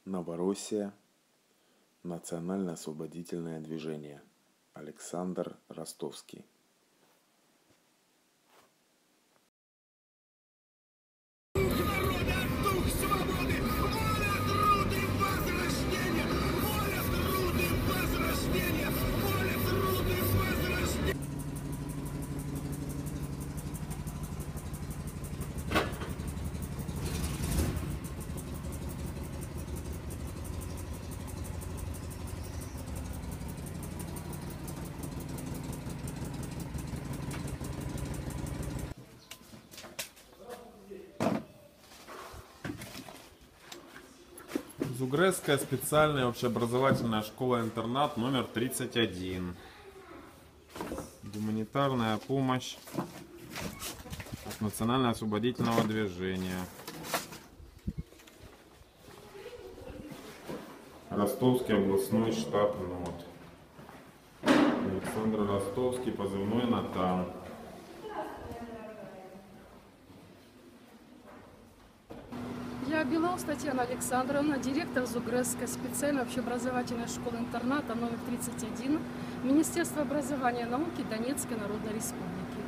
Новороссия. Национально-освободительное движение. Александр Ростовский. Зугресская специальная общеобразовательная школа-интернат номер 31. Гуманитарная помощь от Национально-освободительного движения. Ростовский областной штаб НОТ. Александр Ростовский, позывной Натан. Я Белов Татьяна Александровна, директор Зугресской специальной общеобразовательной школы-интерната номер 31 Министерства образования и науки Донецкой Народной Республики.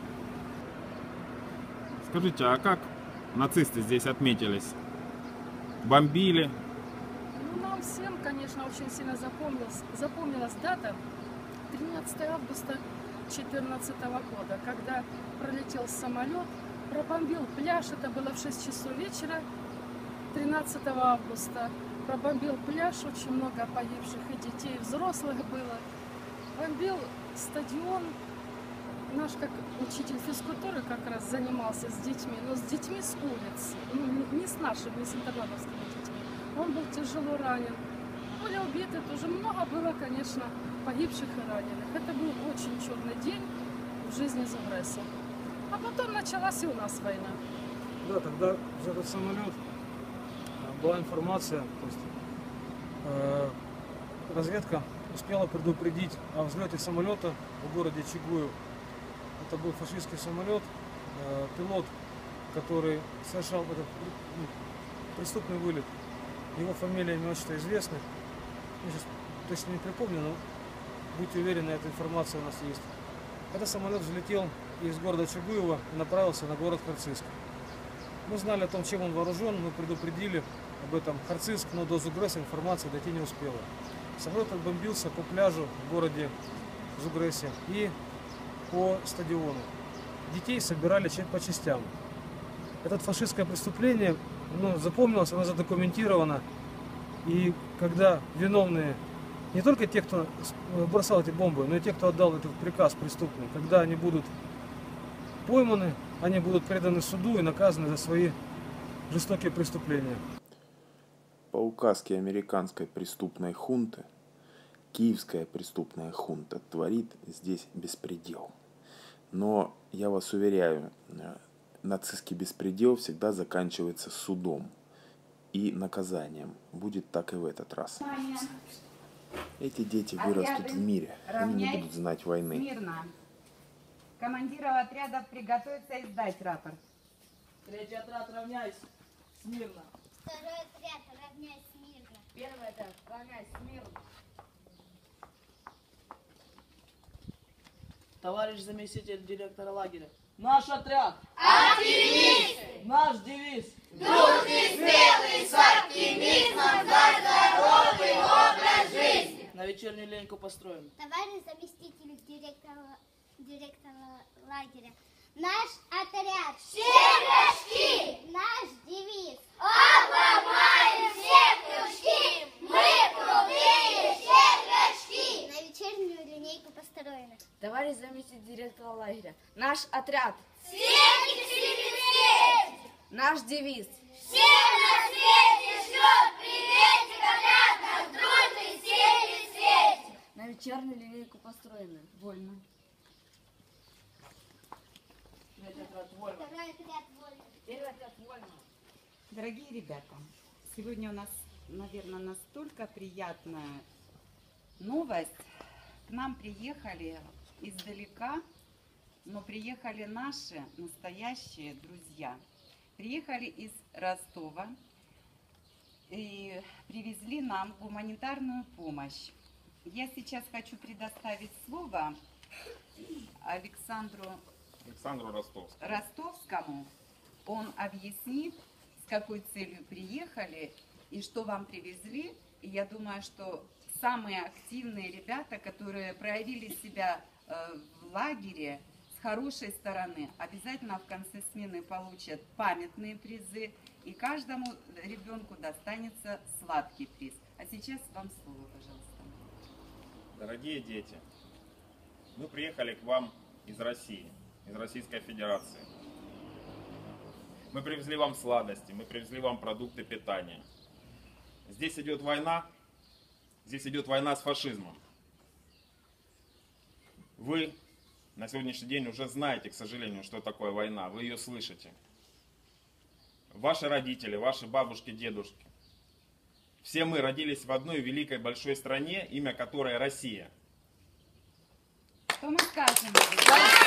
Скажите, а как нацисты здесь отметились? Бомбили? Нам всем, конечно, очень сильно запомнилась дата 13 августа 2014 года, когда пролетел самолет, пробомбил пляж, это было в 6 часов вечера, 13 августа, пробомбил пляж, очень много погибших и детей, и взрослых было, бомбил стадион. Наш как учитель физкультуры как раз занимался с детьми, но с детьми с улиц, не с нашими, не с интернатовскими детьми. Он был тяжело ранен. Были убиты, тоже много было, конечно, погибших и раненых. Это был очень черный день в жизни Зугреса. А потом началась и у нас война. Да, тогда за этот самолет была информация, то есть разведка успела предупредить о взлете самолета в городе Чугуев. Это был фашистский самолет, пилот, который совершал этот преступный вылет. Его фамилия, имя, отчество известны. Я сейчас точно не припомню, но будьте уверены, эта информация у нас есть. Этот самолет взлетел из города Чугуева и направился на город Харциск. Мы знали о том, чем он вооружен, мы предупредили об этом Харциск, но до Зугреса информация дойти не успела. Самолет отбомбился по пляжу в городе Зугресе и по стадиону. Детей собирали по частям. Это фашистское преступление запомнилось, оно задокументировано. И когда виновные, не только те, кто бросал эти бомбы, но и те, кто отдал этот приказ преступный, когда они будут пойманы, они будут преданы суду и наказаны за свои жестокие преступления. По указке американской преступной хунты, киевская преступная хунта творит здесь беспредел. Но я вас уверяю, нацистский беспредел всегда заканчивается судом и наказанием. Будет так и в этот раз. Эти дети вырастут в мире, они не будут знать войны. Смирно. Командиров отрядов приготовиться и сдать рапорт. Третий отряд, равняйся. Смирно. Второй отряд, равняйся смирно. Первый отряд, равняйся смирно. Товарищ заместитель директора лагеря. Наш отряд. Оптимисты! Наш девиз. Дух и смелый, с оптимизмом за здоровый образ жизни. На вечернюю леньку построим. Товарищ заместитель директора лагеря. Наш отряд. Все горшки. Наш девиз. Обломаем все кружки. Мы крутые все горшки. На вечернюю линейку построены. Товарищ заместитель директора лагеря. Наш отряд. Светик, светит, светит. Наш девиз. Всем на свете шлет приветик, отряд наш дружный светит, светит. На вечернюю линейку построены. Вольно. Третий отряд, вольно. Второй отряд вольно. Первый отряд вольно. Дорогие ребята, сегодня у нас, наверное, настолько приятная новость. К нам приехали издалека, но приехали наши настоящие друзья. Приехали из Ростова. И привезли нам гуманитарную помощь. Я сейчас хочу предоставить слово Александру Ростовскому. Он объяснит, с какой целью приехали и что вам привезли. И я думаю, что самые активные ребята, которые проявили себя в лагере с хорошей стороны, обязательно в конце смены получат памятные призы. И каждому ребенку достанется сладкий приз. А сейчас вам слово, пожалуйста. Дорогие дети, мы приехали к вам из России, из Российской Федерации. Мы привезли вам сладости, мы привезли вам продукты питания. Здесь идет война с фашизмом. Вы на сегодняшний день уже знаете, к сожалению, что такое война, вы ее слышите. Ваши родители, ваши бабушки, дедушки. Все мы родились в одной великой большой стране, имя которой Россия. Что мы скажем?